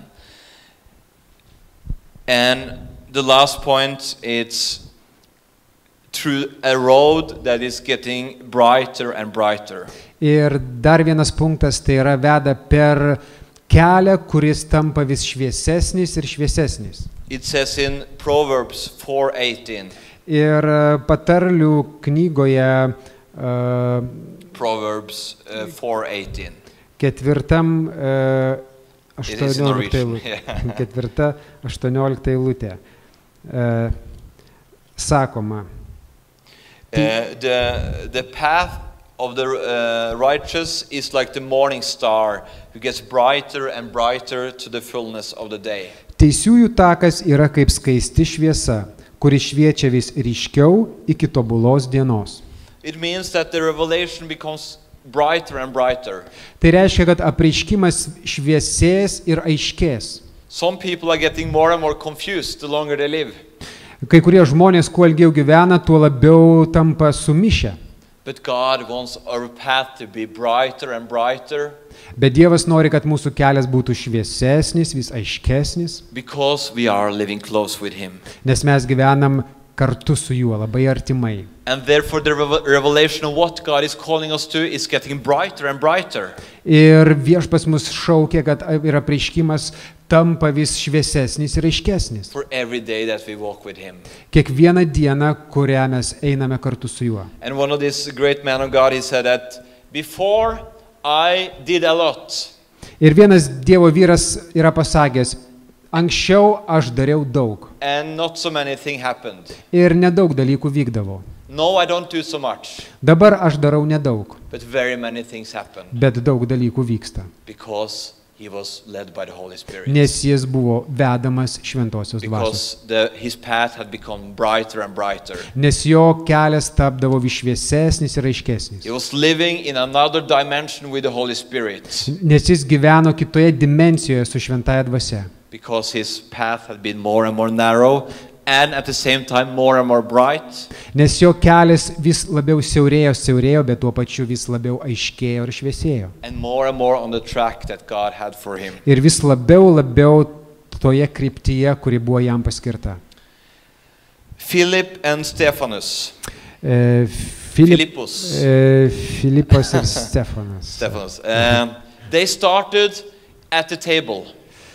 And the last point, it's through a road that is getting brighter and brighter. Ir dar vienas punktas, tai yra veda per kelią, kuris tampa vis šviesesnis ir šviesesnis. It says in Proverbs 4:18. Ir patarlių knygoje Proverbs 4:18. ketvirtam It is in 18 Norwegian, eilutė. yeah. Ketvirta 18 eilutė. Sakoma, The path of the righteous is like the morning star, who gets brighter and brighter to the fullness of the day. Teisiųjų takas yra kaip skaisti šviesa, kuri šviečia vis ryškiau iki tobulos dienos. It means that the revelation becomes brighter and brighter. Tai reiškia, kad apreiškimas šviesės ir aiškės. Some people are getting more and more confused the longer they live. Kai kurie žmonės, kuo ilgiau gyvena, tuo labiau tampa sumišę. But God wants our path to be brighter and brighter. Bet Dievas nori, kad mūsų kelias būtų šviesesnis, vis aiškesnis, Because we are living close with Him. nes mes gyvenam kartu su juo labai artimai. And therefore the revelation of what God is calling us to is getting brighter and brighter. Ir Viešpats mus šaukia, kad ir apreiškimas tampa vis šviesesnis ir aiškesnis. For every day that we walk with Him. Kiekvieną dieną, kurią mes einame kartu su juo. And one of these great men of God, he said that before I did a lot. Ir vienas Dievo vyras yra pasakęs, anksčiau aš dariau daug. And not so many things happened. Ir nedaug dalykų vykdavo. No, I don't do so much. Dabar aš darau nedaug, But very many things happen. bet daug dalykų vyksta. Because he was led by the Holy Spirit. Nes jis buvo vedamas šventosios dvasios. Because his path had become brighter and brighter. Nes jo kelias tapdavo vis šviesesnis ir aiškesnis. He was living in another dimension with the Holy Spirit. Nes jis gyveno kitoje dimensijoje su šventaja dvasia. Because his path had been more and more narrow and at the same time more and more bright. Nes jo kelias vis labiau siaurėjo, bet tuo pačiu vis labiau aiškėjo ir šviesėjo. And more on the track that God had for him. Ir vis labiau toje kryptyje, kuri buvo jam paskirta. Philip and Stephanus. Filipas ir Stefanas. Stephanus. They started at the table.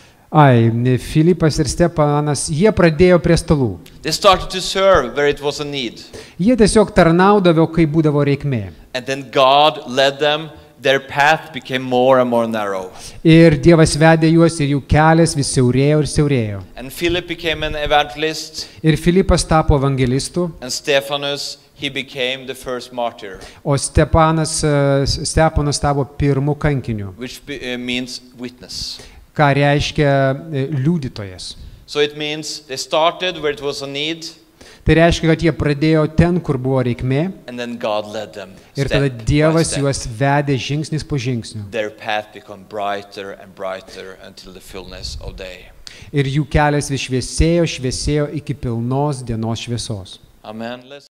Filipas ir Stepanas, jie pradėjo prie stalų. They started to serve where it was a need. Jie tiesiog tarnaudavo, kai būdavo reikmė. And then God led them. Their path became more and more narrow. Ir Dievas vedė juos ir jų kelias vis siaurėjo ir siaurėjo. And Philip became an evangelist. Ir Filipas tapo evangelistu, And Stephanus, he became the first martyr. o Stepanas tapo pirmu kankiniu, Which means witness. ką reiškia liudytojas. So it means they started where it was a need. Tai reiškia, kad jie pradėjo ten, kur buvo reikmė, And then God led them. ir tada Step by Dievas step. juos vedė žingsnis po žingsnio. Their path became brighter and brighter until the fullness of day. Ir jų kelias vis šviesėjo iki pilnos dienos šviesos. Amen. Let's